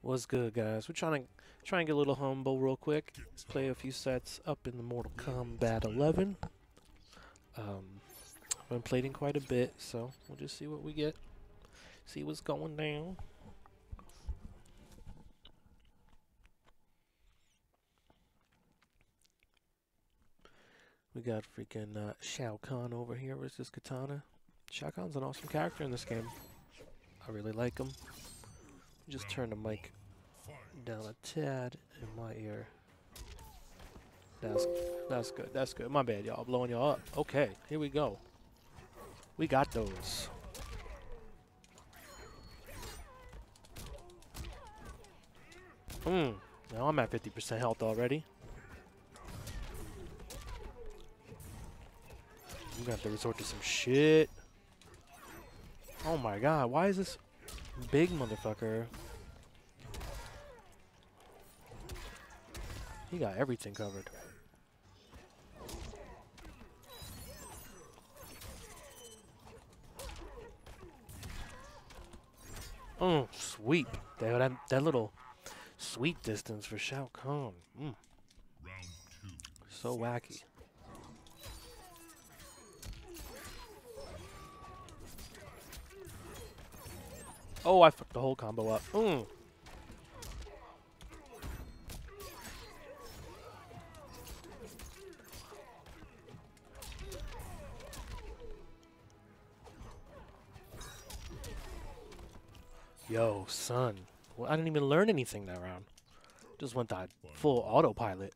What's good, guys? We're try and get a little humble real quick. Play a few sets up in the Mortal Kombat 11. I've been playing quite a bit, so we'll just see what we get. See what's going down. We got freaking Shao Kahn over here versus Katana. Shao Kahn's an awesome character in this game. I really like him. Just turn the mic down a tad in my ear. That's good. That's good. My bad, y'all. Blowing y'all up. Okay, here we go. We got those. Now I'm at 50% health already. You got to resort to some shit. Oh my god, why is this big motherfucker? He got everything covered. Sweep. That little sweep distance for Shao Kahn. So wacky. Oh, I fucked the whole combo up. Yo, son. Well, I didn't even learn anything that round. Just went that full autopilot.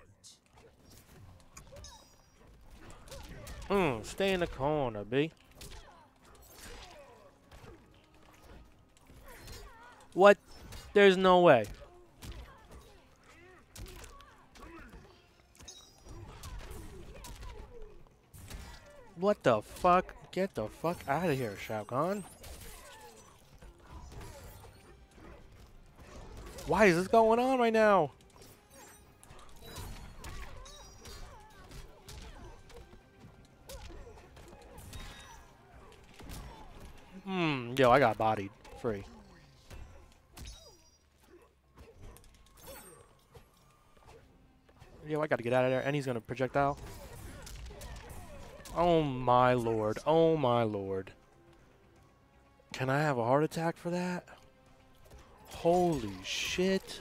Stay in the corner, B. What? There's no way. What the fuck? Get the fuck out of here, Shao Kahn. Why is this going on right now? Yo, I got bodied. Free. Yo, I gotta get out of there. And he's gonna projectile. Oh my lord. Oh my lord. Can I have a heart attack for that? Holy shit.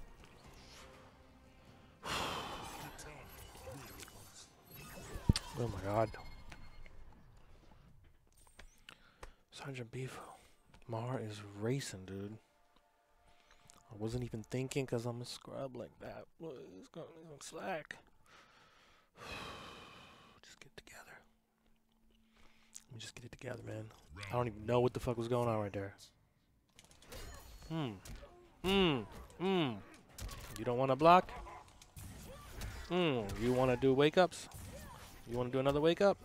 Oh my god. Sergeant Beefo. My heart is racing, dude. I wasn't even thinking because I'm a scrub like that. It's going slack. Just get it together. Let me just get it together, man. I don't even know what the fuck was going on right there. You don't want to block? You want to do wake ups? You want to do another wake up?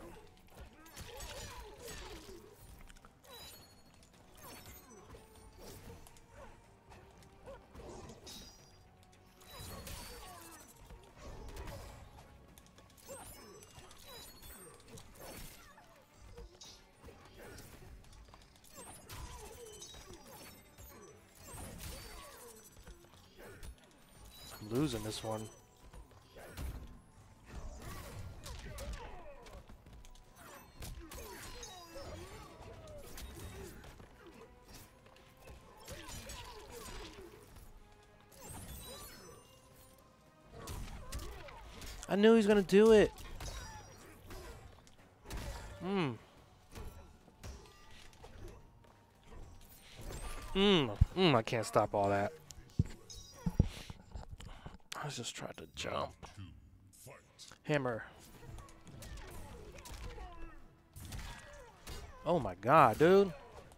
I'm losing this one. I knew he was gonna do it. I can't stop all that. I was just trying to jump. Hammer. Oh my god, dude.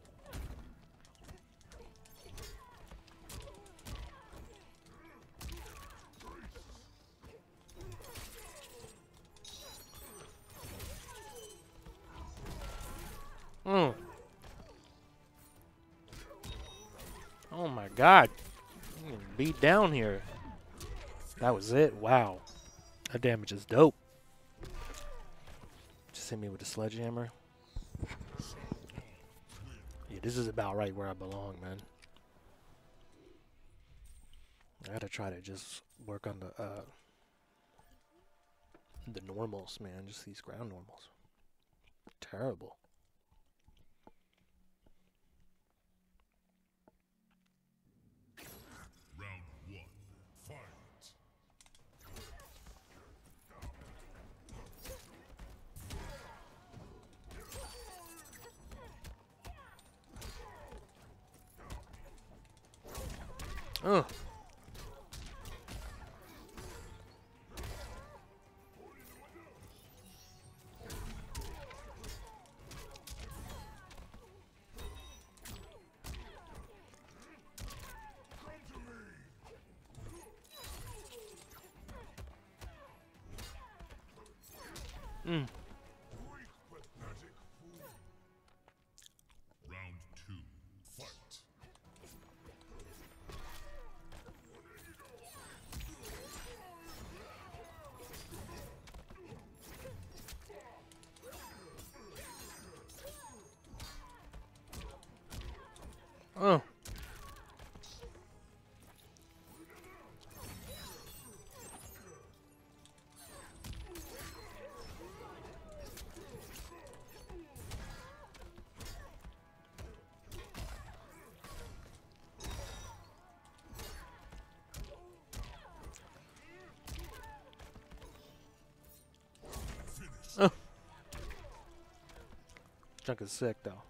Oh my god. I'm getting beat down here. That was it. Wow. That damage is dope. Just hit me with a sledgehammer. Yeah, this is about right where I belong, man. I gotta try to just work on the normals, man. Just these ground normals. Terrible. Round one, fight. Ugh. Mm. Round two, fight. Oh. Oh. Chunk is sick though.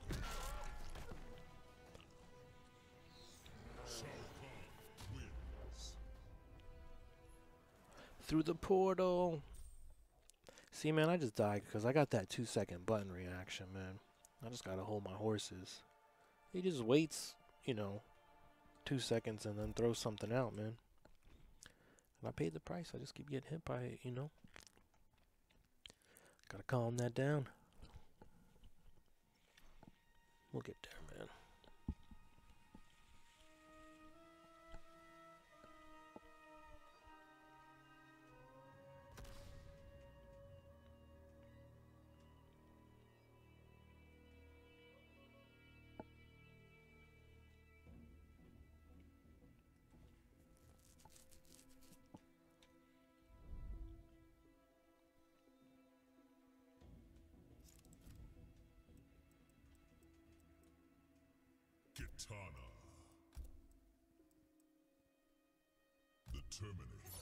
Through the portal. See, man, I just died because I got that 2-second button reaction, man. I just gotta hold my horses. He just waits, you know, 2 seconds and then throws something out, man. And I paid the price. I just keep getting hit by it, you know. Gotta calm that down. We'll get there, man. Kitana. The Terminator.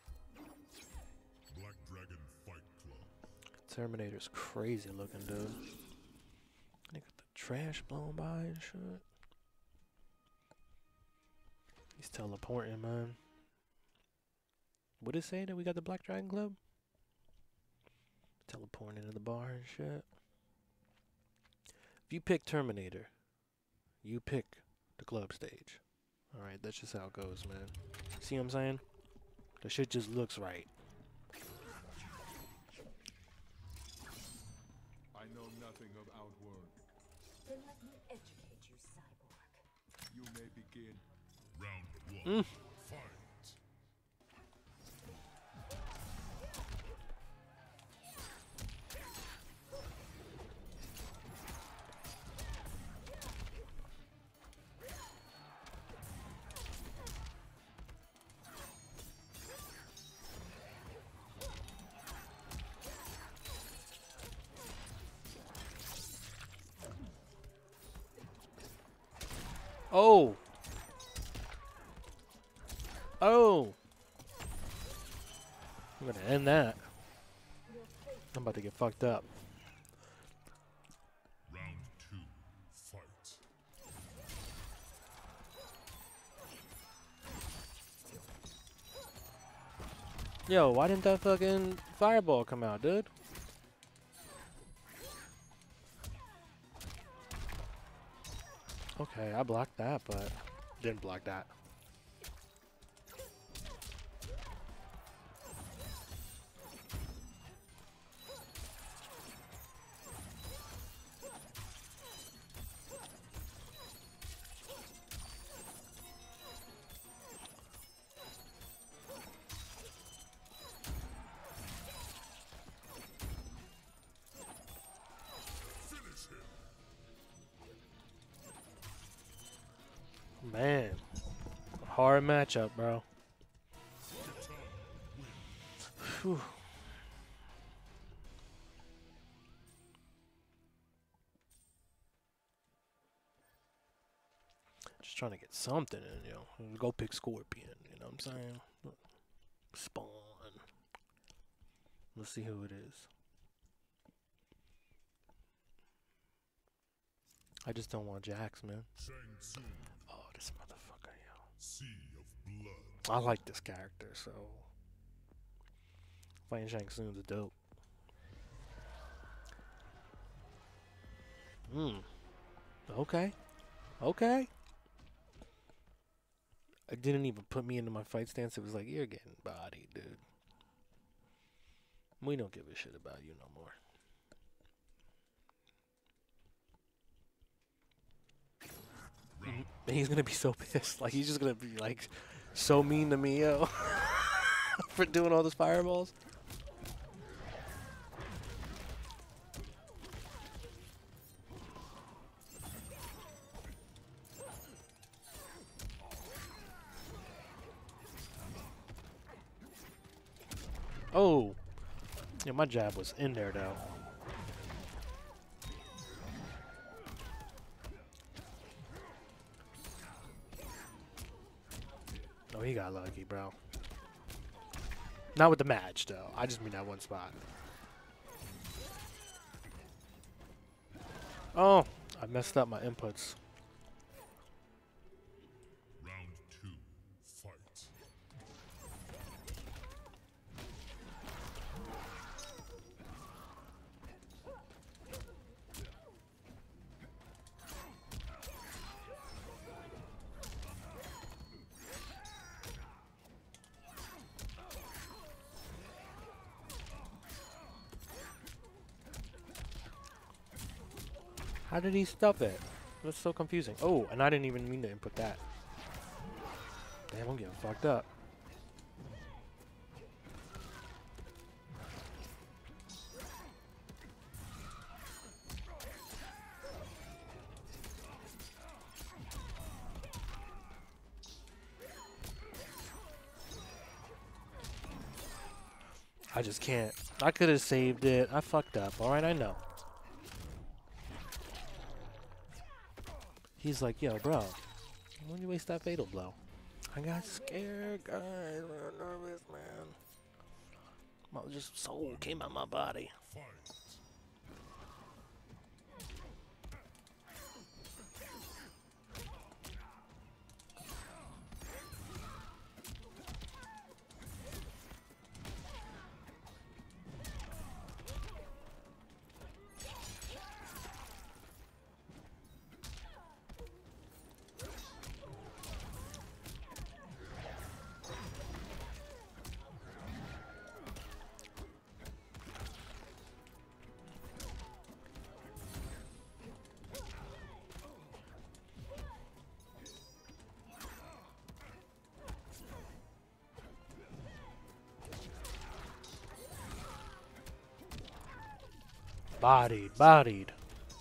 Black Dragon Fight Club. Terminator's crazy looking, dude. They got the trash blown by and shit. He's teleporting, man. What did it say that we got the Black Dragon Club? Teleporting into the bar and shit. If you pick Terminator, you pick the club stage. Alright, that's just how it goes, man. See what I'm saying? The shit just looks right. I know nothing of Outworld. Then let me educate you, cyborg. You may begin. Round one, fight. Oh! Oh! I'm gonna end that. I'm about to get fucked up. Round two, fight. Yo, why didn't that fucking fireball come out, dude? Okay, I blocked that, but didn't block that. Man, hard matchup, bro. Whew. Just trying to get something in, you know. Go pick Scorpion, you know what I'm saying? Spawn. Let's see who it is. I just don't want Jax, man. Shang Tsung, Oh, this motherfucker, yo. Sea of Blood. I like this character, so fighting Shang Tsung's dope. Okay. Okay. It didn't even put me into my fight stance. It was like, you're getting bodied, dude. We don't give a shit about you no more. He's gonna be so pissed. Like, he's just gonna be, like, so mean to me, yo. For doing all those fireballs. Oh. Yeah, my jab was in there, though. Oh, he got lucky, bro. Not with the match, though. I just mean that one spot. Oh, I messed up my inputs. Round 2, fight. How did he stop it? That's so confusing. Oh, and I didn't even mean to input that. Damn, I'm getting fucked up. I just can't. I could have saved it. I fucked up. Alright, I know. He's like, yo, bro, why don't you waste that fatal blow? I got scared, guys. I got nervous, man. My just soul came out my body. Fight. Bodied, bodied.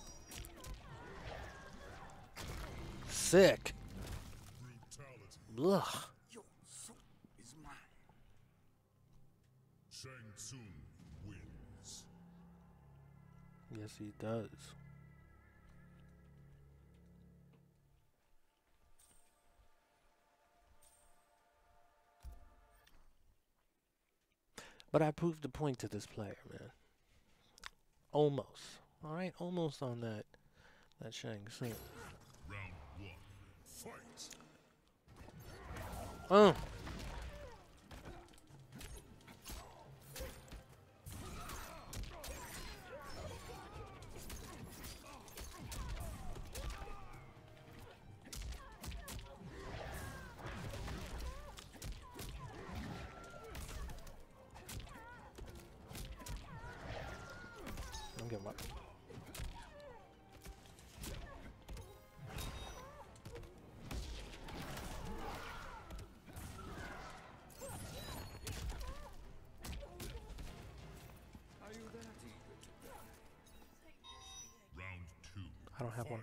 Sick. Brutality. Ugh. Your soul is mine. Shang Tsung wins. Yes, he does. But I proved the point to this player, man. Almost. Alright, almost on that Shang Tsung. Round 1, fight. Oh. I'm getting what? Are you that eager to die? Round 2, I don't have one.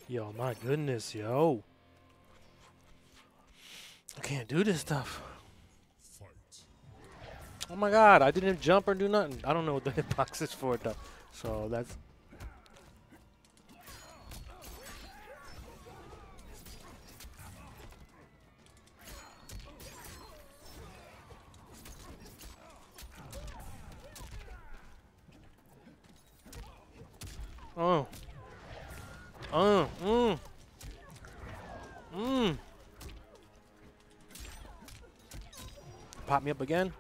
Yo, my goodness, yo. I can't do this stuff. Fight. Oh my god, I didn't jump or do nothing. I don't know what the hitbox is for it though. So that's... Oh. Mm. Pop me up again.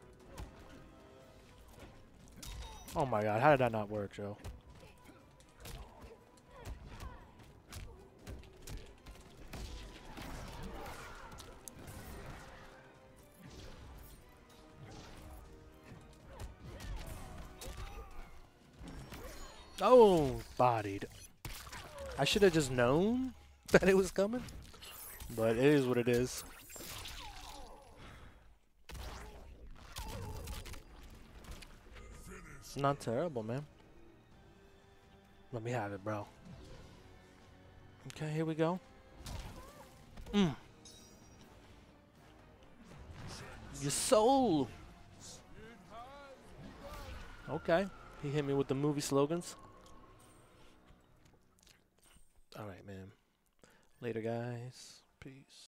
Oh my god, how did that not work, Joe? Oh, bodied. I should have just known that it was coming, but it is what it is. It's not terrible, man. Let me have it, bro. Okay, here we go. Your soul. Okay, he hit me with the movie slogans. All right, man. Later, guys. Peace.